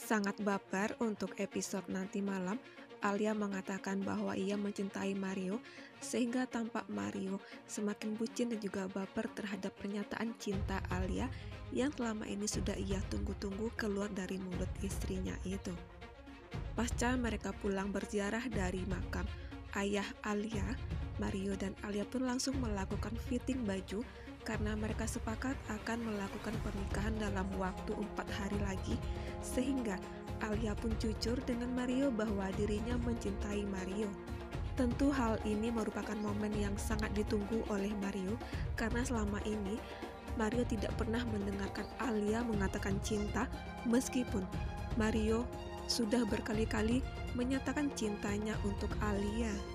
Sangat baper untuk episode nanti malam, Alia mengatakan bahwa ia mencintai Mario, sehingga tampak Mario semakin bucin dan juga baper terhadap pernyataan cinta Alia yang selama ini sudah ia tunggu-tunggu keluar dari mulut istrinya itu. Pasca mereka pulang berziarah dari makam ayah Alia, Mario dan Alia pun langsung melakukan fitting baju karena mereka sepakat akan melakukan pernikahan dalam waktu 4 hari lagi, sehingga Alia pun jujur dengan Mario bahwa dirinya mencintai Mario. Tentu hal ini merupakan momen yang sangat ditunggu oleh Mario karena selama ini Mario tidak pernah mendengarkan Alia mengatakan cinta, meskipun Mario sudah berkali-kali menyatakan cintanya untuk Alia.